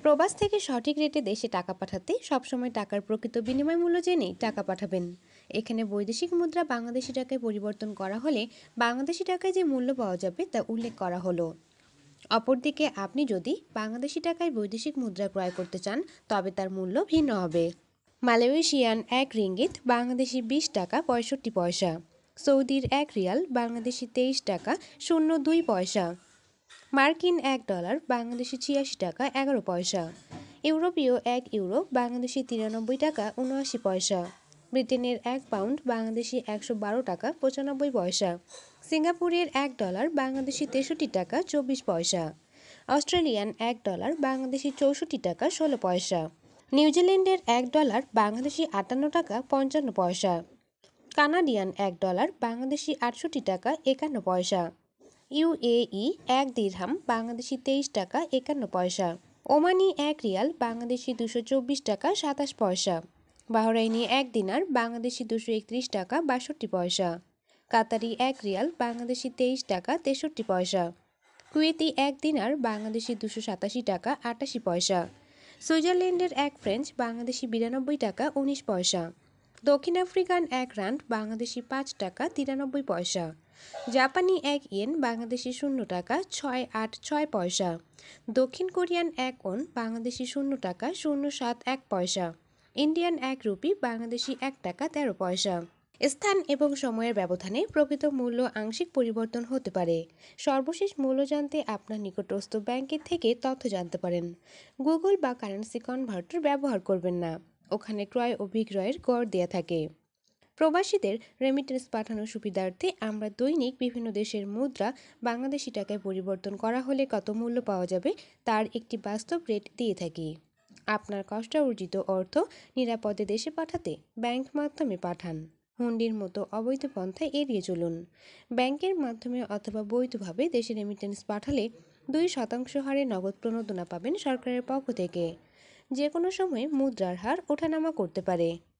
প্রবাস থেকে সঠিক রেটে দেশে টাকা পাঠাতে সবসময় টাকার প্রকৃত বিনিময় মূল্য জেনেই টাকা পাঠাবেন। এখানে বৈদেশিক মুদ্রা বাংলাদেশি টাকায় পরিবর্তন করা হলে বাংলাদেশি টাকায় যে মূল্য পাওয়া যাবে তা উল্লেখ করা হলো। অপরদিকে আপনি যদি বাংলাদেশি টাকায় বৈদেশিক মুদ্রা ক্রয় করতে চান তবে তার মূল্য ভিন্ন হবে। মালয়েশিয়ান এক রিঙ্গিত বাংলাদেশি 20 টাকা 65 পয়সা, সৌদির এক রিয়াল বাংলাদেশি 23 টাকা 02 পয়সা, মার্কিন $1 বাংলাদেশি 86 টাকা 11 পয়সা, ইউরোপীয় €1 বাংলাদেশি 93 টাকা 79 পয়সা, ব্রিটেনের £1 বাংলাদেশি 112 টাকা 95 পয়সা, সিঙ্গাপুরের $1 বাংলাদেশি 63 টাকা 24 পয়সা, অস্ট্রেলিয়ান $1 বাংলাদেশি 64 টাকা 16 পয়সা, নিউজিল্যান্ডের $1 বাংলাদেশি 58 টাকা 55 পয়সা, কানাডিয়ান $1 বাংলাদেশি 68 টাকা 51 পয়সা, ইউএই এক দিরহাম বাংলাদেশি 23 টাকা 51 পয়সা, ওমানি এক রিয়াল বাংলাদেশি 224 টাকা 27 পয়সা, বাহরাইনি এক দিনার বাংলাদেশি 231 টাকা 62 পয়সা, কাতারি এক রিয়াল বাংলাদেশি 23 টাকা 63 পয়সা, কুয়েতি এক দিনার বাংলাদেশি 287 টাকা 88 পয়সা, সুইজারল্যান্ডের এক ফ্রেঞ্চ বাংলাদেশি 92 টাকা 19 পয়সা, দক্ষিণ আফ্রিকান এক রান্ড বাংলাদেশি 5 টাকা 93 পয়সা, জাপানি এক ইয়েন বাংলাদেশি 0 টাকা 686 পয়সা, দক্ষিণ কোরিয়ান এক ওন বাংলাদেশি 0 টাকা 071 পয়সা, ইন্ডিয়ান এক রুপি বাংলাদেশি 1 টাকা 13 পয়সা। স্থান এবং সময়ের ব্যবধানে প্রকৃত মূল্য আংশিক পরিবর্তন হতে পারে। সর্বশেষ মূল্য জানতে আপনার নিকটস্থ ব্যাংকের থেকে তথ্য জানতে পারেন। গুগল বা কারেন্সি কনভার্টার ব্যবহার করবেন না, ওখানে ক্রয় ও বিক্রয়ের গড় দেয়া থাকে। প্রবাসীদের রেমিটেন্স পাঠানোর সুবিধার্থে আমরা দৈনিক বিভিন্ন দেশের মুদ্রা বাংলাদেশি টাকায় পরিবর্তন করা হলে কত মূল্য পাওয়া যাবে তার একটি বাস্তব রেট দিয়ে থাকি। আপনার কষ্টার্জিত অর্থ নিরাপদে দেশে পাঠাতে ব্যাংক মাধ্যমে পাঠান। হুন্ডির মতো অবৈধ পন্থা এড়িয়ে চলুন। ব্যাংকের মাধ্যমে অথবা বৈধভাবে দেশে রেমিটেন্স পাঠালে 2% হারে নগদ প্রণোদনা পাবেন সরকারের পক্ষ থেকে। যে কোনো সময় মুদ্রার হার ওঠানামা করতে পারে।